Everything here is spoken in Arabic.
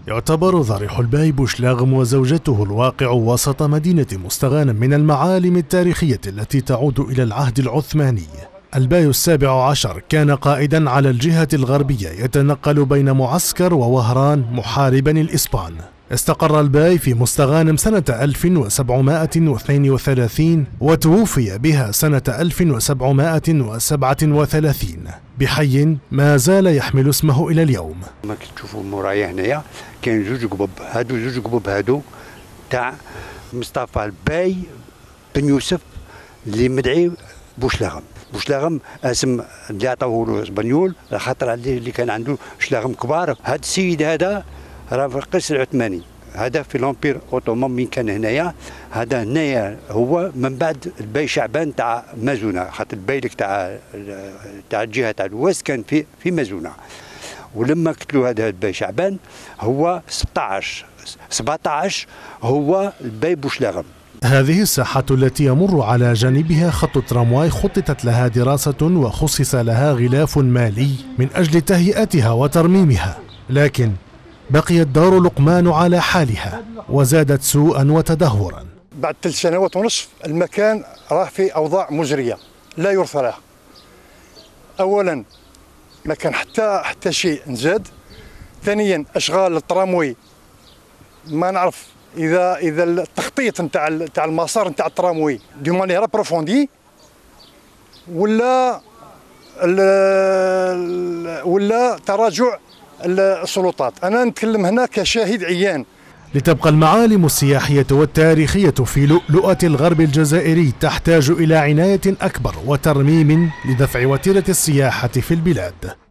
يعتبر ضريح الباي بوشلاغم وزوجته الواقع وسط مدينة مستغانم من المعالم التاريخية التي تعود إلى العهد العثماني. الباي السابع عشر كان قائدا على الجهة الغربية يتنقل بين معسكر ووهران محاربا الإسبان. استقر الباي في مستغانم سنة 1732 وتوفي بها سنة 1737 بحي ما زال يحمل اسمه إلى اليوم. ما كتشوفوا مورايا هنايا كاين جوج قبب هادو تاع مصطفى الباي بن يوسف اللي مدعي بوشلاغم. بوشلاغم اسم اللي عطاوه له اسبانيول خاطر اللي كان عنده شلاغم كبار. هذا السيد هذا راه في القيس العثماني، هذا في الامبير اوتومان من كان هنايا. هذا هنايا هو من بعد الباي شعبان تاع مازونه، خاطر البايلك تاع الجهه تاع الوست كان في مازونه. ولما قتلوا هذا الباي شعبان هو 17 هو الباي بوشلاغم. هذه الساحة التي يمر على جانبها خط الترامواي خططت لها دراسة وخصص لها غلاف مالي من أجل تهيئتها وترميمها، لكن بقيت دار لقمان على حالها وزادت سوءا وتدهورا. بعد 3 سنوات ونصف المكان راه في أوضاع مزرية لا يرثى لها. أولا ما كان حتى شيء نزاد. ثانيا أشغال التراموي ما نعرف إذا التخطيط نتاع المسار نتاع التراموي دي مانيير بروفوندي ولا تراجع السلطات. أنا نتكلم هنا كشاهد عيان. لتبقى المعالم السياحية والتاريخية في لؤلؤة الغرب الجزائري تحتاج إلى عناية أكبر وترميم لدفع وتيرة السياحة في البلاد.